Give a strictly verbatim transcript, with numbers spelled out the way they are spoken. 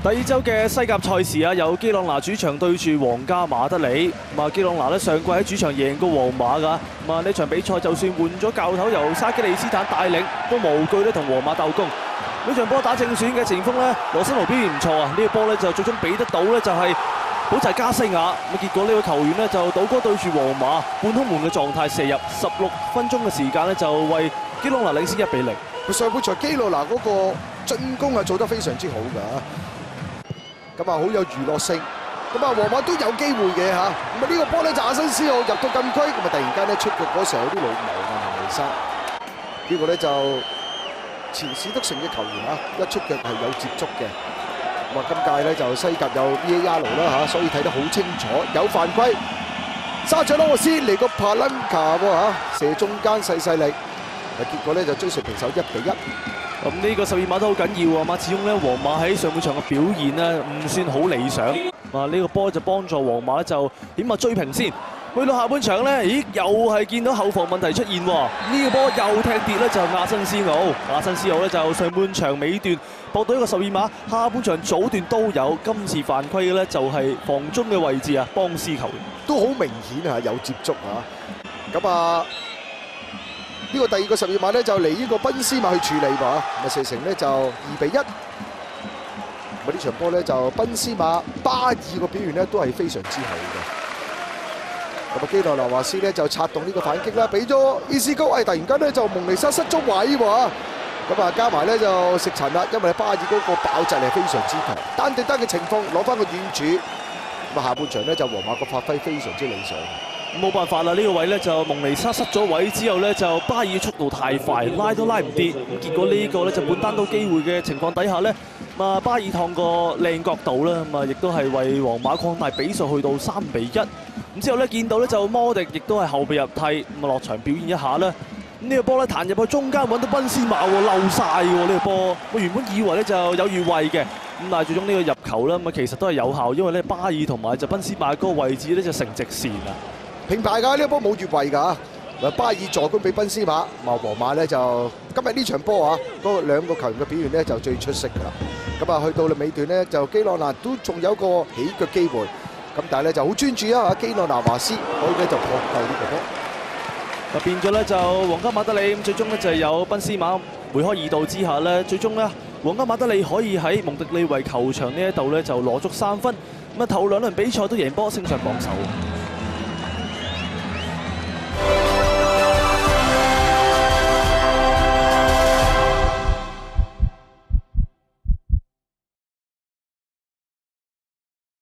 第二週嘅西甲賽事啊，有基朗拿主場對住皇家馬德里。咁啊，基朗拿咧上季喺主場贏過皇馬㗎。咁啊，呢場比賽就算換咗教頭由沙基利斯坦帶領，都無懼咧同皇馬鬥攻。呢場波打正選嘅前鋒咧，羅斯奴表現唔錯啊！呢個波咧就最終俾得到咧就係保齊加西亞。咁結果呢位球員咧就倒戈對住皇馬半空門嘅狀態射入，十六分鐘嘅時間咧就為基朗拿領先一比零。 佢上半場基朗拿嗰個進攻係做得非常之好㗎。咁啊，好有娛樂性。咁啊，皇馬都有機會嘅嚇。咁啊，呢個波咧就阿新斯奧入到禁區，咁啊突然間咧出腳嗰時候有啲老毛啊，蒙尼沙。呢個咧就前史篤城嘅球員啊，一出腳係有接觸嘅。咁啊，今屆咧就西甲有 V A R 啦嚇，所以睇得好清楚，有犯規。沙長羅斯嚟個帕倫卡喎嚇，射中間細細力。結果咧就追成平手一比一。 咁呢個十二碼都好緊要啊嘛，始終咧皇馬喺上半場嘅表現咧唔算好理想。啊，呢個波就幫助皇馬咧就點啊追平先。去到下半場咧，咦又係見到後防問題出現喎。呢個波又踢跌咧就亞辛斯奧，亞辛斯奧咧就上半場尾段搏到一個十二碼，下半場早段都有。今次犯規嘅咧就係防中嘅位置啊，邦斯球員都好明顯啊，有接觸啊。咁啊。呢個第二個十二碼咧就嚟呢個賓斯馬去處理喎，咁啊射成咧就二比一。咁啊呢場波咧就賓斯馬巴爾個表現咧都係非常之好嘅。咁啊基羅納華斯咧就策動呢個反擊啦，俾咗伊斯高，誒突然間咧就蒙尼沙失咗位喎。咁啊加埋咧就食塵啦，因為巴爾嗰個爆炸力係非常之強，單對單嘅情況攞翻個遠柱。咁啊下半場咧就皇馬個發揮非常之理想。 冇辦法啦，呢個位咧就蒙尼沙失咗位之後咧，就巴爾速度太快，拉都拉唔跌。咁結果呢個咧就半單刀機會嘅情況底下咧，啊巴爾燙個靚角度啦，咁啊亦都係為皇馬擴大比數去到三比一。咁之後咧見到咧就摩迪亦都係後備入替，咁啊落場表現一下咧。咁呢個波咧彈入去中間揾到賓斯馬喎，漏晒喎呢個波。我原本以為咧就有越位嘅，咁但係最終呢個入球咧咁啊其實都係有效，因為咧巴爾同埋就賓斯馬嗰個位置咧就成直線啊。 平牌㗎，呢一波冇越位㗎。巴爾助攻俾賓斯馬，嘛皇馬咧就今日呢場波啊，嗰兩個球員嘅表現咧就最出色㗎啦。咁啊，去到尾段咧就基朗拿都仲有個起腳機會，咁但係咧就好專注啊，基朗拿華斯可以咧就撲救呢個波。 就變咗咧就皇家馬德里咁最終咧就係有賓斯馬梅開二度之下咧，最終咧皇家馬德里可以喺蒙迪利維球場呢一度咧就攞足三分。咁啊頭兩輪比賽都贏波，升上榜首。